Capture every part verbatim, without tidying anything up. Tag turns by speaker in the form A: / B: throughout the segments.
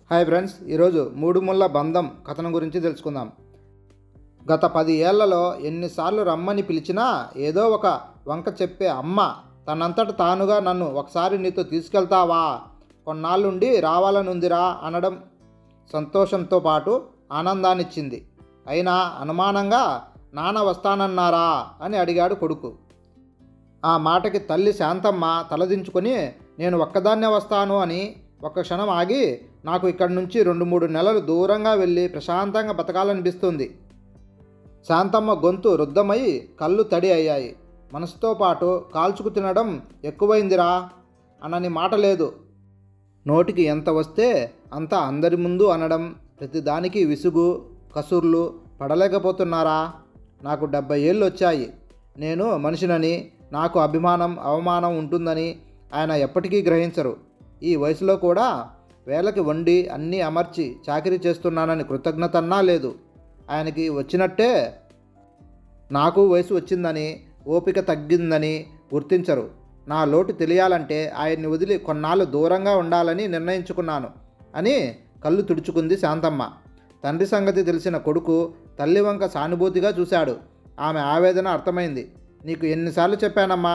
A: Hi friends, ఈరోజు మూడు ముళ్ళ బంధం కథనం గురించి తెలుసుకుందాం. గత పది ఏళ్లలో ఎన్నిసార్లు రమ్మని పిలిచినా ఏదో ఒక వంక చెప్పే అమ్మ తనంతట తానుగా నన్ను ఒకసారి నీతో తీసుకెళ్తావా, కొన్నాళ్ళుండి రావాలనుందిరా అనడం సంతోషంతో పాటు ఆనందాన్నిచ్చింది. అయినా అనుమానంగా నాన్న వస్తానన్నారా అని అడిగాడు కొడుకు. ఆ మాటకి తల్లి శాంతమ్మ తలదించుకొని నేను ఒక్కదాన్నే వస్తాను అని ఒక్క క్షణం ఆగి, నాకు ఇక్కడి నుంచి రెండు మూడు నెలలు దూరంగా వెళ్ళి ప్రశాంతంగా బతకాలనిపిస్తుంది. శాంతమ్మ గొంతు రుద్ధమై కళ్ళు తడి అయ్యాయి. మనసుతో పాటు కాల్చుకు తినడం ఎక్కువైందిరా అనని మాట లేదు. నోటికి ఎంత వస్తే అంత అందరి ముందు అనడం, ప్రతిదానికి విసుగు కసుర్లు పడలేకపోతున్నారా? నాకు డెబ్బై ఏళ్ళు వచ్చాయి. నేను మనిషినని, నాకు అభిమానం అవమానం ఉంటుందని ఆయన ఎప్పటికీ గ్రహించరు. ఈ వయసులో కూడా వేళకి వండి అన్నీ అమర్చి చాకిరీ చేస్తున్నానని కృతజ్ఞతన్నా లేదు. ఆయనకి వచ్చినట్టే నాకు వయసు వచ్చిందని, ఓపిక తగ్గిందని గుర్తించరు. నా లోటు తెలియాలంటే ఆయన్ని వదిలి కొన్నాళ్ళు దూరంగా ఉండాలని నిర్ణయించుకున్నాను అని కళ్ళు తుడుచుకుంది శాంతమ్మ. తండ్రి సంగతి తెలిసిన కొడుకు తల్లి వంక సానుభూతిగా చూశాడు. ఆమె ఆవేదన అర్థమైంది. నీకు ఎన్నిసార్లు చెప్పానమ్మా,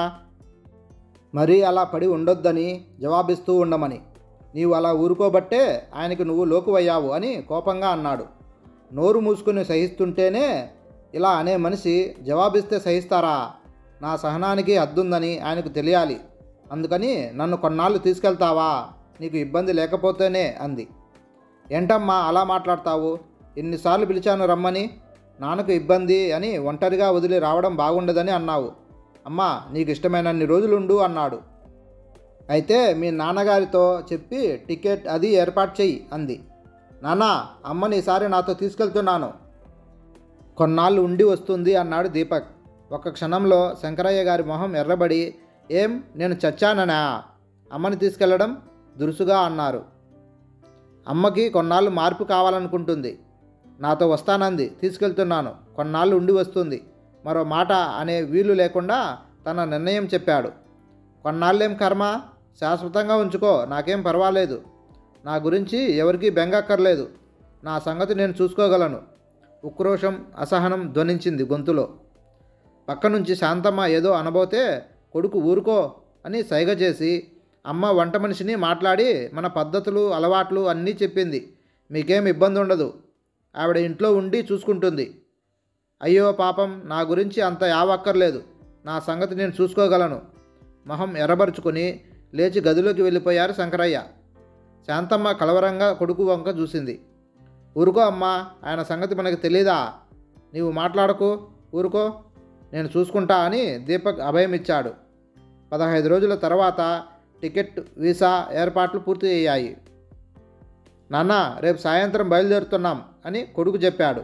A: మరీ అలా పడి ఉండొద్దని, జవాబిస్తూ ఉండమని. నీవు అలా ఊరుకోబట్టే ఆయనకి నువ్వు లోకువయ్యావు అని కోపంగా అన్నాడు. నోరు మూసుకుని సహిస్తుంటేనే ఇలా అనే మనిషి జవాబిస్తే సహిస్తారా? నా సహనానికి హద్దుందని ఆయనకు తెలియాలి. అందుకని నన్ను కొన్నాళ్ళు తీసుకెళ్తావా, నీకు ఇబ్బంది లేకపోతేనే అంది. ఏంటమ్మా అలా మాట్లాడతావు? ఎన్నిసార్లు పిలిచాను రమ్మని. నాన్నకు ఇబ్బంది అని ఒంటరిగా వదిలి రావడం బాగుండదని అన్నావు. అమ్మా నీకు ఇష్టమైనన్ని రోజులుండు అన్నాడు. అయితే మీ నాన్నగారితో చెప్పి టికెట్ అది ఏర్పాటు చెయ్యి అంది. నాన్న, అమ్మని ఈసారి నాతో తీసుకెళ్తున్నాను, కొన్నాళ్ళు ఉండి వస్తుంది అన్నాడు దీపక్. ఒక క్షణంలో శంకరయ్య గారి మొహం ఎర్రబడి, ఏం నేను చచ్చాననా అమ్మని తీసుకెళ్లడం దురుసుగా అన్నారు. అమ్మకి కొన్నాళ్ళు మార్పు కావాలనుకుంటుంది. నాతో వస్తానంది, తీసుకెళ్తున్నాను, కొన్నాళ్ళు ఉండి వస్తుంది. మరో మాట అనే వీలు లేకుండా తన నిర్ణయం చెప్పాడు. కొన్నాళ్ళేం కర్మ, శాశ్వతంగా ఉంచుకో, నాకేం పర్వాలేదు. నా గురించి ఎవరికీ బెంగక్కర్లేదు. నా సంగతి నేను చూసుకోగలను. ఉక్రోషం అసహనం ధ్వనించింది గొంతులో. పక్క నుంచి శాంతమ్మ ఏదో అనబోతే కొడుకు ఊరుకో అని సైగ చేసి, అమ్మ వంట మనిషిని మాట్లాడి మన పద్ధతులు అలవాట్లు అన్నీ చెప్పింది. మీకేం ఇబ్బంది ఉండదు. ఆవిడ ఇంట్లో ఉండి చూసుకుంటుంది. అయ్యో పాపం, నా గురించి అంత యావక్కర్లేదు. నా సంగతి నేను చూసుకోగలను. మొహం ఎర్రబరుచుకొని లేచి గదిలోకి వెళ్ళిపోయారు శంకరయ్య. శాంతమ్మ కలవరంగా కొడుకు వంక చూసింది. ఊరుకో అమ్మా, ఆయన సంగతి మనకి తెలీదా? నీవు మాట్లాడకు, ఊరుకో, నేను చూసుకుంటా అని దీపక్ అభయం ఇచ్చాడు. పదహైదు రోజుల తర్వాత టికెట్ వీసా ఏర్పాట్లు పూర్తి అయ్యాయి. నాన్న, రేపు సాయంత్రం బయలుదేరుతున్నాం అని కొడుకు చెప్పాడు.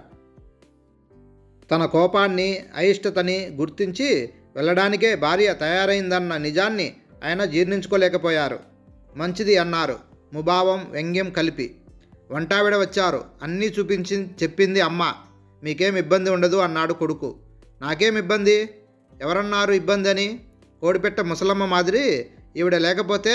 A: తన కోపాన్ని అయిష్టతని గుర్తించి వెళ్ళడానికే భార్య తయారైందన్న నిజాన్ని ఆయన జీర్ణించుకోలేకపోయారు. మంచిది అన్నారు ముభావం వ్యంగ్యం కలిపి. వంటావిడ వచ్చారు, అన్నీ చూపించి చెప్పింది అమ్మ. మీకేం ఇబ్బంది ఉండదు అన్నాడు కొడుకు. నాకేం ఇబ్బంది? ఎవరన్నారు ఇబ్బంది అని? కోడిపెట్ట ముసలమ్మ మాదిరి ఈవిడ లేకపోతే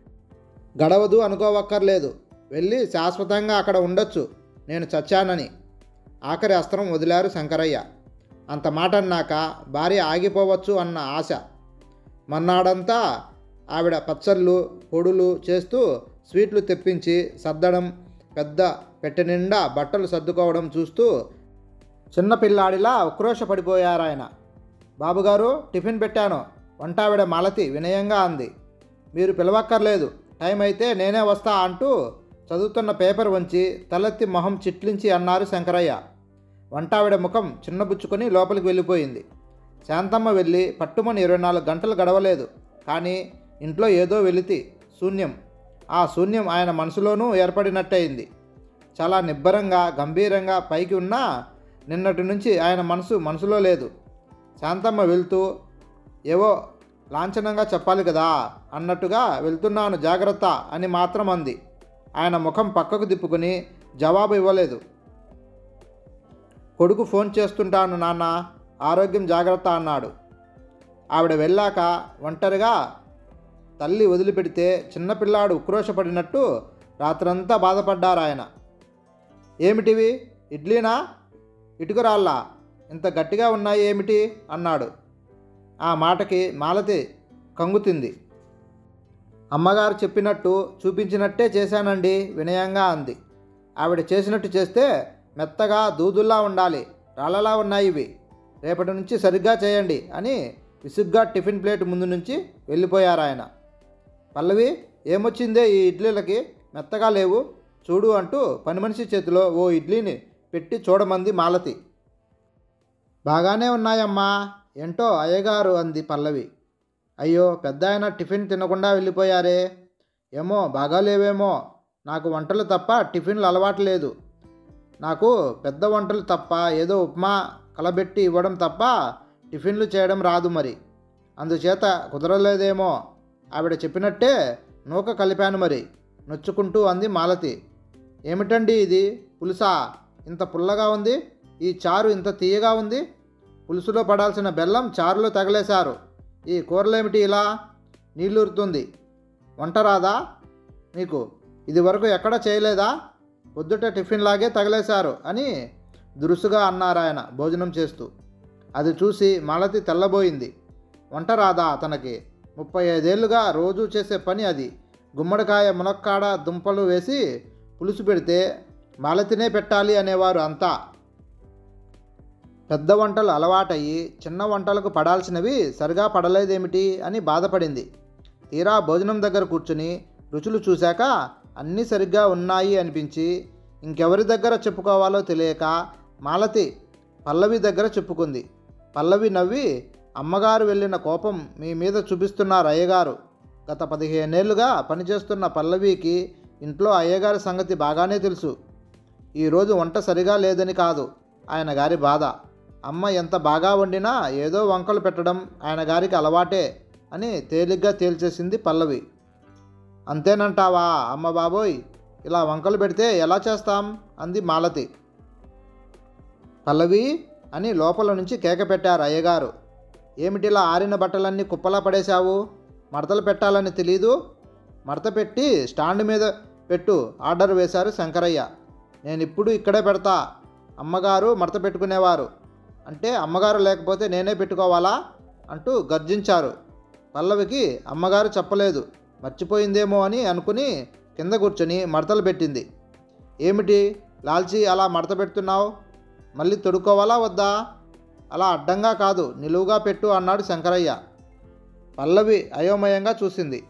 A: గడవదు అనుకోవక్కర్లేదు. వెళ్ళి శాశ్వతంగా అక్కడ ఉండొచ్చు, నేను చచ్చానని. ఆఖరి అస్త్రం వదిలారు శంకరయ్య. అంత మాట అన్నాక భార్య ఆగిపోవచ్చు అన్న ఆశ. మన్నాడంతా ఆవిడ పచ్చళ్ళు పొడులు చేస్తూ స్వీట్లు తెప్పించి సర్దడం, పెద్ద పెట్టె నిండా బట్టలు సర్దుకోవడం చూస్తూ చిన్నపిల్లాడిలా ఉక్రోషపడిపోయారాయన. బాబుగారు, టిఫిన్ పెట్టాను, వంటావిడ మాలతి వినయంగా అంది. మీరు పిలవక్కర్లేదు, టైం అయితే నేనే వస్తా అంటూ చదువుతున్న పేపర్ వంచి తలెత్తి మొహం చిట్లించి అన్నారు శంకరయ్య. వంటావిడ ముఖం చిన్నబుచ్చుకొని లోపలికి వెళ్ళిపోయింది. శాంతమ్మ వెళ్ళి పట్టుమని ఇరవై నాలుగు గంటలు గడవలేదు. కానీ ఇంట్లో ఏదో వెలితి, శూన్యం. ఆ శూన్యం ఆయన మనసులోనూ ఏర్పడినట్టయింది. చాలా నిబ్బరంగా గంభీరంగా పైకి ఉన్నా నిన్నటి నుంచి ఆయన మనసు మనసులో లేదు. శాంతమ్మ వెళ్తూ ఏవో లాంఛనంగా చెప్పాలి కదా అన్నట్టుగా వెళ్తున్నాను జాగ్రత్త అని మాత్రం అంది. ఆయన ముఖం పక్కకు తిప్పుకొని జవాబు ఇవ్వలేదు. కొడుకు ఫోన్ చేస్తుంటాను నాన్న, ఆరోగ్యం జాగ్రత్త అన్నాడు. ఆవిడ వెళ్ళాక ఒంటరిగా తల్లి వదిలిపెడితే చిన్నపిల్లాడు ఉక్రోషపడినట్టు రాత్రంతా బాధపడ్డారు ఆయన. ఏమిటివి, ఇడ్లీనా, ఇటుకురాళ్ళా, ఇంత గట్టిగా ఉన్నాయి ఏమిటి అన్నాడు. ఆ మాటకి మాలతి కంగుతింది. అమ్మగారు చెప్పినట్టు చూపించినట్టే చేశానండి వినయంగా అంది. ఆవిడ చేసినట్టు చేస్తే మెత్తగా దూదుల్లా ఉండాలి, రాళ్ళలా ఉన్నాయి ఇవి, రేపటి నుంచి సరిగ్గా చేయండి అని విసుగ్గా టిఫిన్ ప్లేట్ ముందు నుంచి వెళ్ళిపోయారు ఆయన. పల్లవి, ఏమొచ్చిందే ఈ ఇడ్లీలకి, మెత్తగా లేవు చూడు అంటూ పని మనిషి చేతిలో ఓ ఇడ్లీని పెట్టి చూడమంది మాలతి. బాగానే ఉన్నాయమ్మా, ఏంటో అయ్యగారు అంది పల్లవి. అయ్యో, పెద్ద ఆయన టిఫిన్ తినకుండా వెళ్ళిపోయారే, ఏమో బాగాలేవేమో, నాకు వంటలు తప్ప టిఫిన్లు అలవాటు లేదు, నాకు పెద్ద వంటలు తప్ప ఏదో ఉప్మా కలబెట్టి ఇవ్వడం తప్ప టిఫిన్లు చేయడం రాదు, మరి అందుచేత కుదరలేదేమో, ఆవిడ చెప్పినట్టే నూక కలిపాను మరి నొచ్చుకుంటూ అంది మాలతి. ఏమిటండి ఇది, పులుసా, ఇంత పుల్లగా ఉంది, ఈ చారు ఇంత తీయగా ఉంది, పులుసులో పడాల్సిన బెల్లం చారులో తగిలేశారు, ఈ కూరలేమిటి ఇలా నీళ్ళూరుతుంది, వంట రాదా మీకు, ఇది వరకు ఎక్కడ చేయలేదా, పొద్దుట టిఫిన్ లాగే తగిలేశారు అని దురుసుగా అన్నారాయన భోజనం చేస్తూ. అది చూసి మాలతి తెల్లబోయింది. వంట రాదా తనకి, ముప్పై ఐదేళ్లుగా రోజు చేసే పని అది, గుమ్మడికాయ మునక్కాడ దుంపలు వేసి పులుసు పెడితే మాలతినే పెట్టాలి అనేవారు అంతా. పెద్ద వంటలు అలవాటయ్యి చిన్న వంటలకు పడాల్సినవి సరిగా పడలేదేమిటి అని బాధపడింది. తీరా భోజనం దగ్గర కూర్చుని రుచులు చూశాక అన్నీ సరిగ్గా ఉన్నాయి అనిపించి ఇంకెవరి దగ్గర చెప్పుకోవాలో తెలియక మాలతి పల్లవి దగ్గర చెప్పుకుంది. పల్లవి నవ్వి, అమ్మగారు వెళ్ళిన కోపం మీ మీద చూపిస్తున్నారు అయ్యగారు, గత పదిహేనేళ్లుగా పనిచేస్తున్న పల్లవికి ఇంట్లో అయ్యగారి సంగతి బాగానే తెలుసు, ఈరోజు వంట సరిగా లేదని కాదు ఆయన గారి బాధ, అమ్మ ఎంత బాగా వండినా ఏదో వంకలు పెట్టడం ఆయన గారికి అలవాటే అని తేలిగ్గా తేల్చేసింది పల్లవి. అంతేనంటావా అమ్మ బాబోయ్, ఇలా వంకలు పెడితే ఎలా చేస్తాం అంది మాలతి. పల్లవి అని లోపల నుంచి కేక పెట్టారు అయ్యగారు. ఏమిటిలా ఆరిన బట్టలన్నీ కుప్పలా పడేశావు, మడతలు పెట్టాలని తెలీదు, మడత పెట్టి స్టాండ్ మీద పెట్టు ఆర్డర్ వేశారు శంకరయ్య. నేను ఇప్పుడు ఇక్కడే పెడతా, అమ్మగారు మడత పెట్టుకునేవారు, అంటే అమ్మగారు లేకపోతే నేనే పెట్టుకోవాలా అంటూ గర్జించారు. పల్లవికి అమ్మగారు చెప్పలేదు, మర్చిపోయిందేమో అని అనుకుని కింద కూర్చొని మడతలు పెట్టింది. ఏమిటి లాల్చీ అలా మడత పెడుతున్నావు, మళ్ళీ తొడుక్కోవాలా వద్దా, అలా అడ్డంగా కాదు నిలువుగా పెట్టు అన్నాడు శంకరయ్య. పల్లవి అయోమయంగా చూసింది.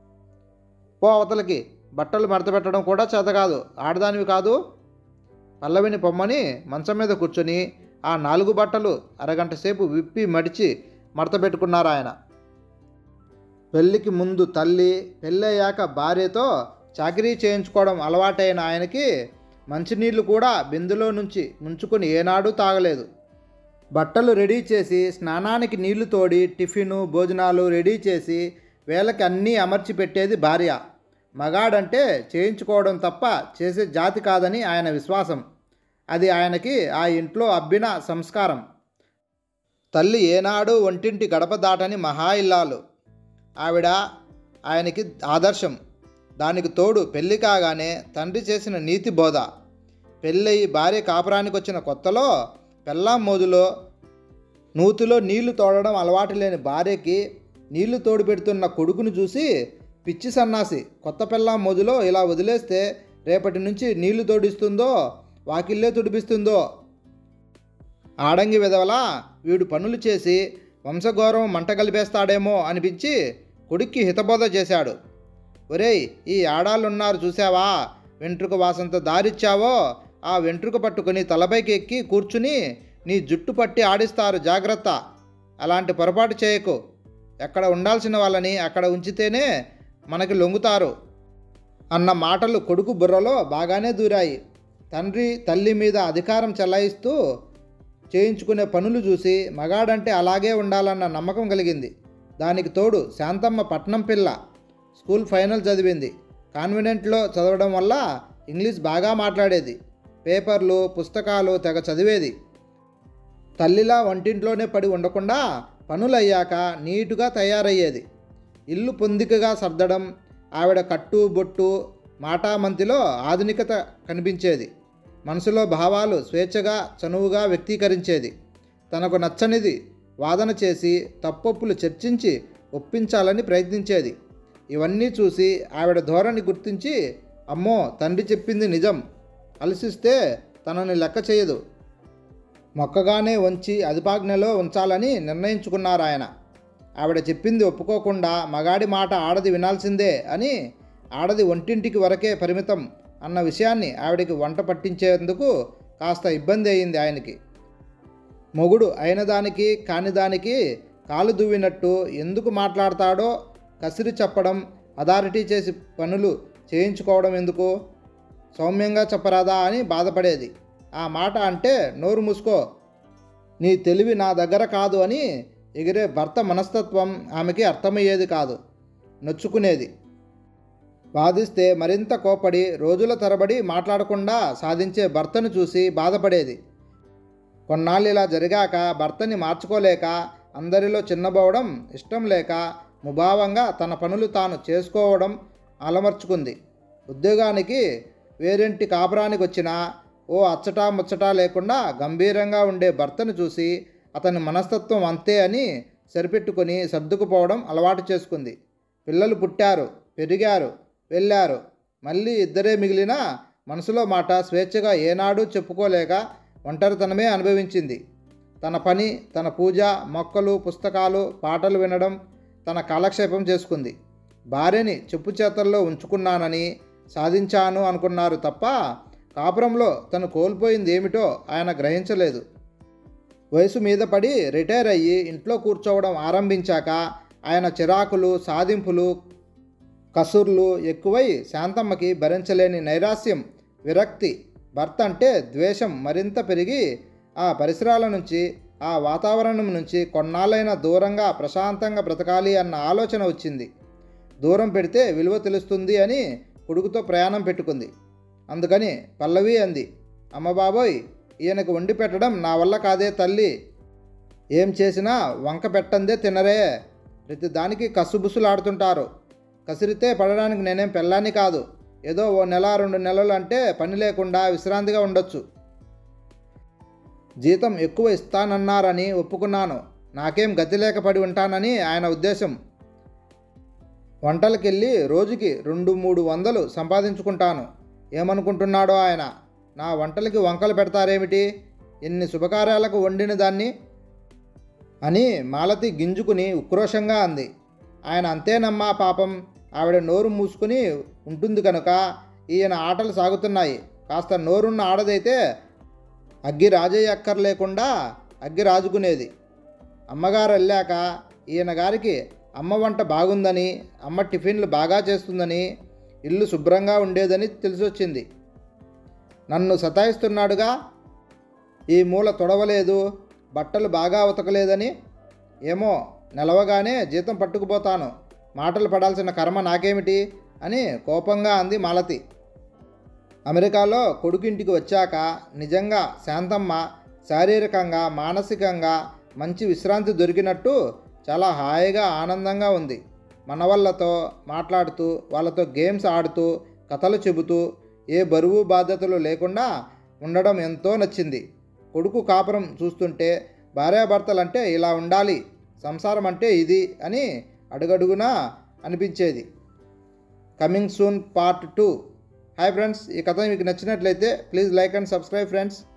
A: పో అవతలకి, బట్టలు మడత పెట్టడం కూడా చేత కాదు, ఆడదానివి కాదు. పల్లవిని పొమ్మని మంచం మీద కూర్చొని ఆ నాలుగు బట్టలు అరగంట సేపు విప్పి మడిచి మడత పెట్టుకున్నారు ఆయన. పెళ్ళికి ముందు తల్లి, పెళ్ళయ్యాక భార్యతో చాకరీ చేయించుకోవడం అలవాటైన ఆయనకి మంచినీళ్ళు కూడా బిందులో నుంచి ముంచుకొని ఏనాడూ తాగలేదు. బట్టలు రెడీ చేసి స్నానానికి నీళ్లు తోడి టిఫిను భోజనాలు రెడీ చేసి వేళకి అన్నీ అమర్చి పెట్టేది భార్య. మగాడంటే చేయించుకోవడం తప్ప చేసే జాతి కాదని ఆయన విశ్వాసం. అది ఆయనకి ఆ ఇంట్లో అబ్బిన సంస్కారం. తల్లి ఏనాడు ఒంటింటి గడప దాటని మహా ఇల్లాలు ఆవిడ, ఆయనకి ఆదర్శం. దానికి తోడు పెళ్ళి కాగానే తండ్రి చేసిన నీతి బోధ. పెళ్ళయి భార్య కాపురానికి వచ్చిన కొత్తలో పెళ్ళాం మోజులో నూతిలో నీళ్లు తోడడం అలవాటు లేని భార్యకి నీళ్లు తోడు పెడుతున్న కొడుకును చూసి పిచ్చి సన్నాసి, కొత్త పెళ్ళాం మోజులో ఇలా వదిలేస్తే రేపటి నుంచి నీళ్లు తోడిస్తుందో వాకిల్లే తుడిపిస్తుందో, ఆడంగి విధవలా వీడు పనులు చేసి వంశగౌరవం మంట కలిపేస్తాడేమో అనిపించి కొడుక్కి హితబోధ చేశాడు. ఒరేయ్, ఈ ఆడాళ్ళున్నారు చూసావా, వెంట్రుక వాసంతో దారిచ్చావో ఆ వెంట్రుక పట్టుకుని తలపైకి ఎక్కి కూర్చుని నీ జుట్టు పట్టి ఆడిస్తారు, జాగ్రత్త, అలాంటి పొరపాటు చేయకు, ఎక్కడ ఉండాల్సిన వాళ్ళని అక్కడ ఉంచితేనే మనకి లొంగుతారు అన్న మాటలు కొడుకు బుర్రలో బాగానే దూరాయి. తండ్రి తల్లి మీద అధికారం చెలాయిస్తూ చేయించుకునే పనులు చూసి మగాడంటే అలాగే ఉండాలన్న నమ్మకం కలిగింది. దానికి తోడు శాంతమ్మ పట్నం పిల్ల, స్కూల్ ఫైనల్ చదివింది. కాన్వెంట్లో చదవడం వల్ల ఇంగ్లీష్ బాగా మాట్లాడేది, పేపర్లు పుస్తకాలు తెగ చదివేది. తల్లిలా వంటింట్లోనే పడి ఉండకుండా పనులయ్యాక నీటుగా తయారయ్యేది. ఇల్లు పొందికగా సర్దడం, ఆవిడ కట్టు బొట్టు మాటామంతిలో ఆధునికత కనిపించేది. మనసులో భావాలు స్వేచ్ఛగా చనువుగా వ్యక్తీకరించేది. తనకు నచ్చనిది వాదన చేసి తప్పొప్పులు చర్చించి ఒప్పించాలని ప్రయత్నించేది. ఇవన్నీ చూసి ఆవిడ ధోరణి గుర్తించి, అమ్మో తండ్రి చెప్పింది నిజం, అలసిస్తే తనని లెక్క చేయదు, మొక్కగానే వంచి అదుపాజ్ఞలో ఉంచాలని నిర్ణయించుకున్నారాయన. ఆవిడ చెప్పింది ఒప్పుకోకుండా మగాడి మాట ఆడది వినాల్సిందే అని, ఆడది వంటింటికి వరకే పరిమితం అన్న విషయాన్ని ఆవిడికి వంట పట్టించేందుకు కాస్త ఇబ్బంది అయింది ఆయనకి. మొగుడు అయిన దానికి కాని దానికి కాలు దువ్వినట్టు ఎందుకు మాట్లాడతాడో కసిరి చెప్పడం, అథారిటీ చేసి పనులు చేయించుకోవడం ఎందుకు, సౌమ్యంగా చెప్పరాదా అని బాధపడేది. ఆ మాట అంటే నోరు మూసుకో, నీ తెలివి నా దగ్గర కాదు అని ఎగిరే భర్త మనస్తత్వం ఆమెకి అర్థమయ్యేది కాదు. నొచ్చుకునేది. వాదిస్తే మరింత కోపడి రోజుల తరబడి మాట్లాడకుండా సాధించే భర్తను చూసి బాధపడేది. కొన్నాళ్ళు ఇలా జరిగాక భర్తని మార్చుకోలేక, అందరిలో చిన్నబోవడం ఇష్టం లేక ముభావంగా తన పనులు తాను చేసుకోవడం అలమర్చుకుంది. ఉద్యోగానికి వేరింటి కాపురానికి వచ్చినా ఓ అచ్చటా ముచ్చటా లేకుండా గంభీరంగా ఉండే భర్తను చూసి అతని మనస్తత్వం అంతే అని సరిపెట్టుకొని సర్దుకుపోవడం అలవాటు చేసుకుంది. పిల్లలు పుట్టారు, పెరిగారు, వెళ్ళారు. మళ్ళీ ఇద్దరే మిగిలిన మనసులో మాట స్వేచ్ఛగా ఏనాడూ చెప్పుకోలేక ఒంటరితనమే అనుభవించింది. తన పని, తన పూజ, మొక్కలు, పుస్తకాలు, పాటలు వినడం తన కాలక్షేపం చేసుకుంది. భార్యని చెప్పు చేతల్లో ఉంచుకున్నానని సాధించాను అనుకున్నారు తప్ప కాపురంలో తను కోల్పోయింది ఏమిటో ఆయన గ్రహించలేదు. వయసు మీద పడి రిటైర్ అయ్యి ఇంట్లో కూర్చోవడం ఆరంభించాక ఆయన చిరాకులు, సాధింపులు, కసుర్లు ఎక్కువై శాంతమ్మకి భరించలేని నైరాస్యం, విరక్తి, భర్త అంటే ద్వేషం మరింత పెరిగి ఆ పరిసరాల నుంచి, ఆ వాతావరణం నుంచి కొన్నాళ్ళైనా దూరంగా ప్రశాంతంగా బ్రతకాలి అన్న ఆలోచన వచ్చింది. దూరం పెడితే విలువ తెలుస్తుంది అని కొడుకుతో ప్రయాణం పెట్టుకుంది. అందుకని పల్లవి అంది, అమ్మ బాబోయ్, ఈయనకు వండి పెట్టడం నా వల్ల కాదే తల్లి, ఏం చేసినా వంక పెట్టందే తినరే, ప్రతి దానికి కసుబుసులాడుతుంటారు, కసిరితే పడడానికి నేనేం పెళ్ళాన్ని కాదు, ఏదో ఓ నెల రెండు నెలలు అంటే పని లేకుండా విశ్రాంతిగా ఉండొచ్చు, జీతం ఎక్కువ ఇస్తానన్నారని ఒప్పుకున్నాను, నాకేం గతి లేక పడి ఉంటానని ఆయన ఉద్దేశం. వంటలకెళ్ళి రోజుకి రెండు మూడు వందలు సంపాదించుకుంటాను, ఏమనుకుంటున్నాడో ఆయన, నా వంటలకి వంకలు పెడతారేమిటి, ఎన్ని శుభకార్యాలకు వండిన దాన్ని అని మాలతి గింజుకుని ఉక్రోషంగా అంది. ఆయన అంతేనమ్మా పాపం, ఆవిడ నోరు మూసుకుని ఉంటుంది కనుక ఈయన ఆటలు సాగుతున్నాయి. కాస్త నోరున్న ఆడదైతే అగ్గి రాజయ్యక్కర్లేకుండా అగ్గి రాజుకునేది. అమ్మగారు వెళ్ళాక ఈయన గారికి అమ్మ వంట బాగుందని, అమ్మ టిఫిన్లు బాగా చేస్తుందని, ఇల్లు శుభ్రంగా ఉండేదని తెలిసొచ్చింది. నన్ను సతాయిస్తున్నాడుగా, ఈ మూల తొడవలేదు, బట్టలు బాగా ఉతకలేదని, ఏమో నిలవగానే జీతం పట్టుకుపోతాను, మాటలు పడాల్సిన కర్మ నాకేమిటి అని కోపంగా అంది మాలతి. అమెరికాలో కొడుకింటికి వచ్చాక నిజంగా శాంతమ్మ శారీరకంగా, మానసికంగా మంచి విశ్రాంతి దొరికినట్టు చాలా హాయిగా ఆనందంగా ఉంది. మనవళ్ళతో మాట్లాడుతూ, వాళ్ళతో గేమ్స్ ఆడుతూ, కథలు చెబుతూ, ఏ బరువు బాధ్యతలు లేకుండా ఉండడం ఎంతో నచ్చింది. కొడుకు కాపురం చూస్తుంటే భార్యాభర్తలంటే ఇలా ఉండాలి, సంసారం అంటే ఇది అని అడుగడుగునా అనిపించేది. Coming soon part two. Hi friends, ఈ కథ మీకు నచ్చినట్లయితే please like and subscribe friends.